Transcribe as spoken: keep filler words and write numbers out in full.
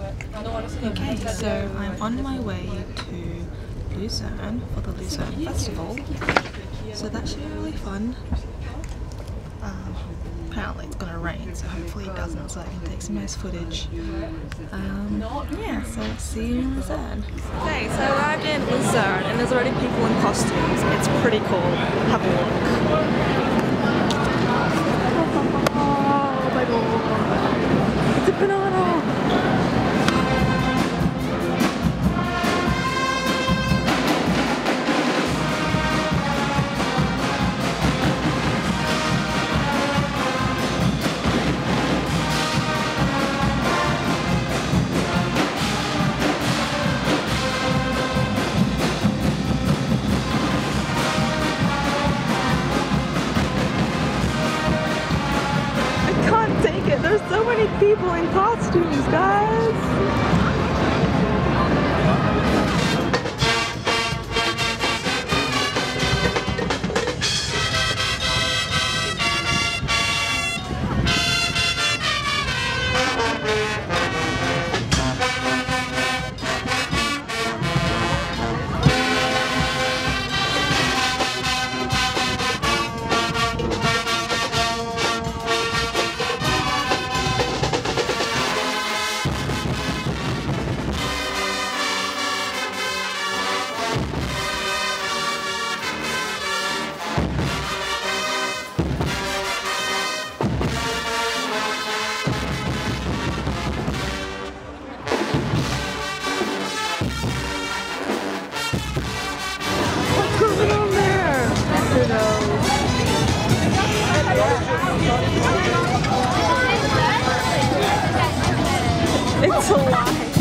Okay, so I'm on my way to Lucerne for the Lucerne Festival, so that should be really fun. Um, apparently it's gonna rain, so hopefully it doesn't, so I can take some nice footage. Um, yeah, so see you in Lucerne. Okay, so I arrived in Lucerne and there's already people in costumes. It's pretty cool. Have a look. Oh my god! It's a banana! There's so many people in costumes, guys! It's a lie.